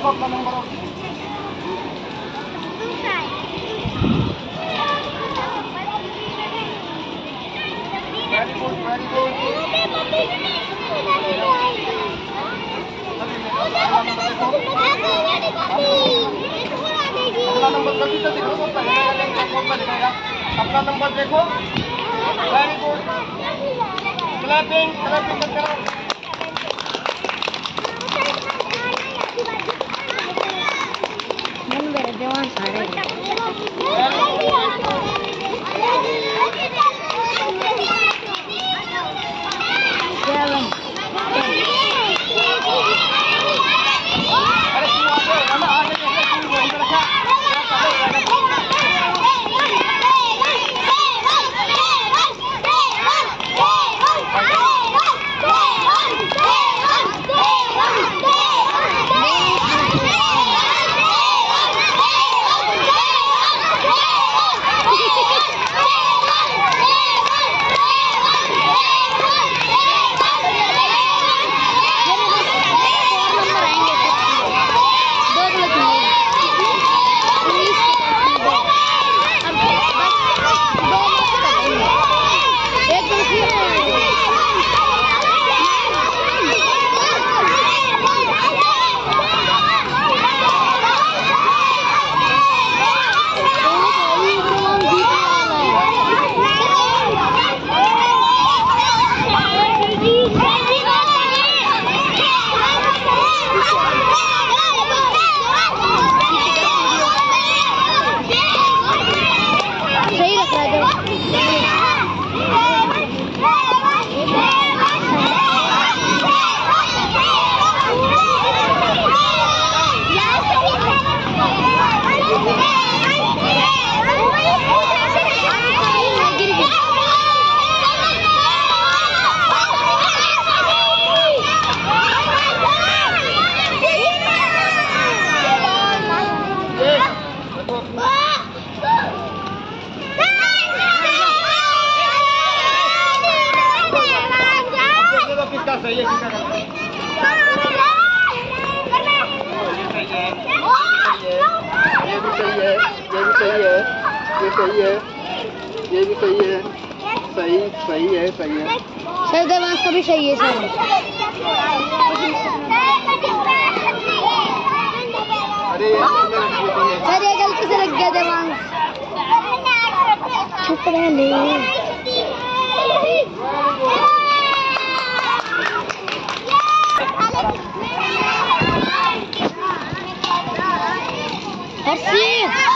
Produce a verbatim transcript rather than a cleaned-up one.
देखो अपना number very good very good अपना नंबर जल्दी जल्दी करो तो दिखाएगा अपना नंबर देखो वेरी गुड क्लैपिंग क्लैपिंग करो मन मेरे जवान सारे सही है ये भी सही है ये भी सही है ये सही है ये भी सही है सही सही है सही है सर देवांश का भी सही है सर अरे सर ये गलती से लग गया देवांश चुप रह ले हर्षी